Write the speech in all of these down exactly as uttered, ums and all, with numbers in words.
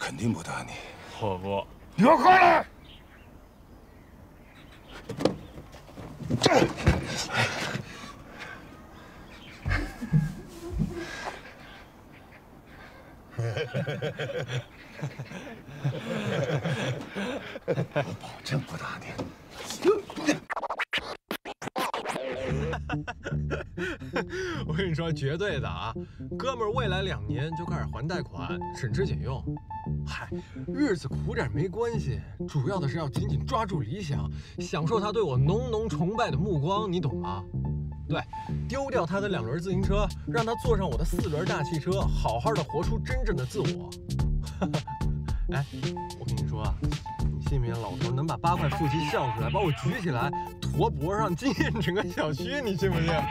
肯定不打你。 我不。 你给我过来！这。我保证不打你。 我跟你说，绝对的啊！哥们儿，未来两年就开始还贷款，省吃俭用。嗨，日子苦点没关系，主要的是要紧紧抓住理想，享受他对我浓浓崇拜的目光，你懂吗？对，丢掉他的两轮自行车，让他坐上我的四轮大汽车，好好的活出真正的自我。哎，我跟你说啊，你信不信老头能把八块腹肌笑出来，把我举起来，驮脖上，惊艳整个小区？你信不信？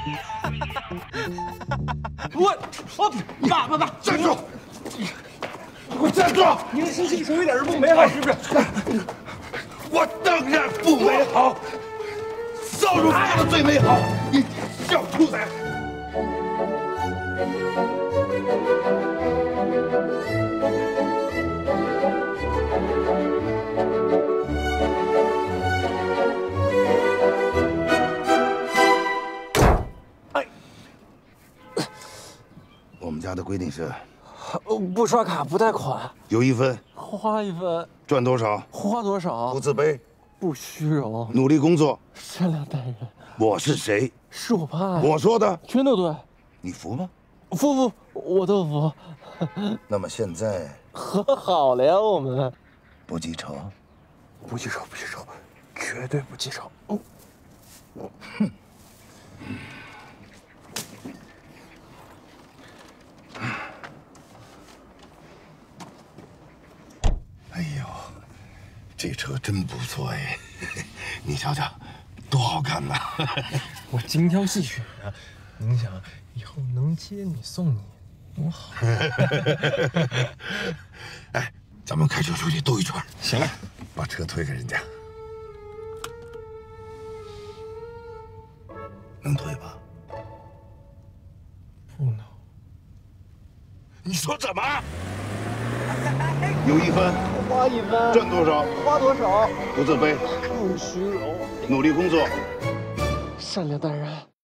我我爸爸爸， 站住！给我站住！ 您的心情说一点都不美好，是不是？ 我当然不美好，少主说的最美好，你小兔崽！哎，我们家的规定是。 不刷卡不贷款， 有一分花一分， 赚多少花多少， 不自卑， 不虚荣， 努力工作， 善良待人。 我是谁？ 是我爸。 我说的全都对。 你服吗？ 服服，我都服。 那么现在和好了呀，我们不记仇， 不记仇，不记仇，绝对不记仇。嗯， 哼。 哎呦，这车真不错哎！你瞧瞧，多好看呐！ 我精挑细选啊！您想，以后能接你送你，多好！ 哎，咱们开车出去兜一圈。 行， 把车推给人家，能推吧？ 不能。 你说怎么？有一分， 花一分， 赚多少花多少， 不自卑， 不虚荣， 努力工作， 善良待人。